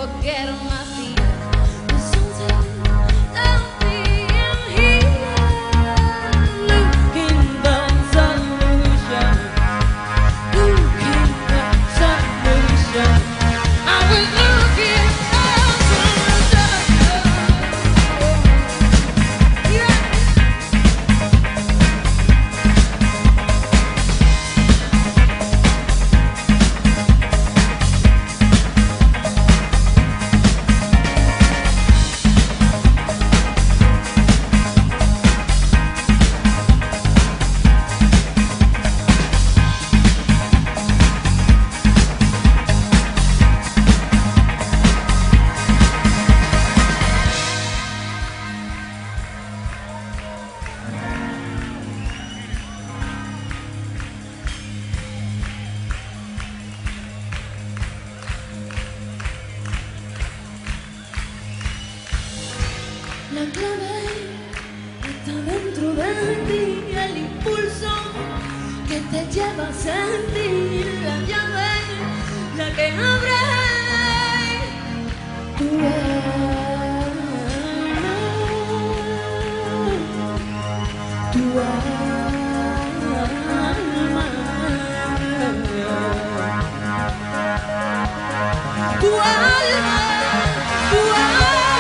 forget my feet. The sun's down here, looking the solution, looking the solution. I was looking for solution. Yeah. La clave está dentro de ti, el impulso que te lleva a sentir, la llave, la que abre tu alma, tu alma, tu alma, tu alma.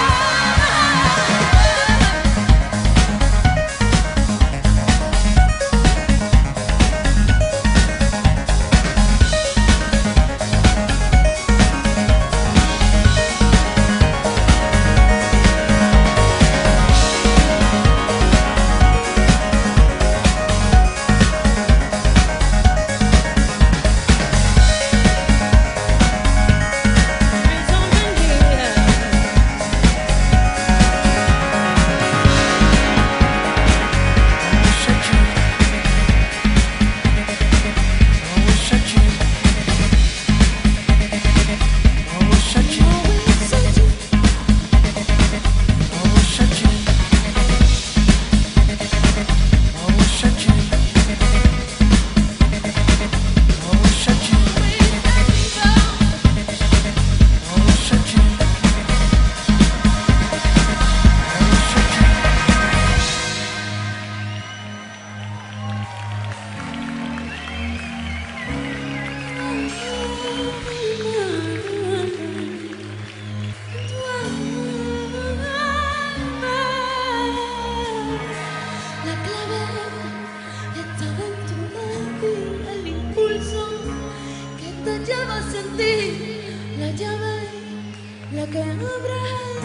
Lleva a sentir la llave, la que abre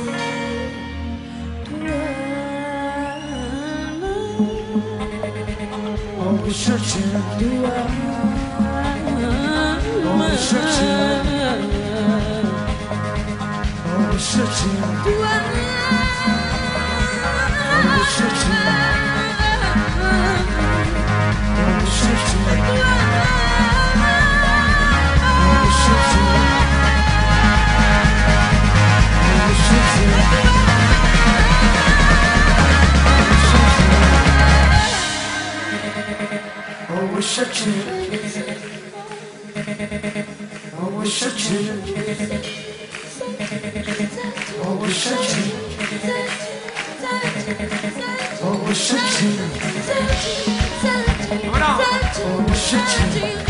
tu alma. Always searching, Tu alma. always searching, always searching, Tu alma. always searching, always searching, Tu alma. always searching, always searching, always searching, always searching, always searching, always searching, always searching.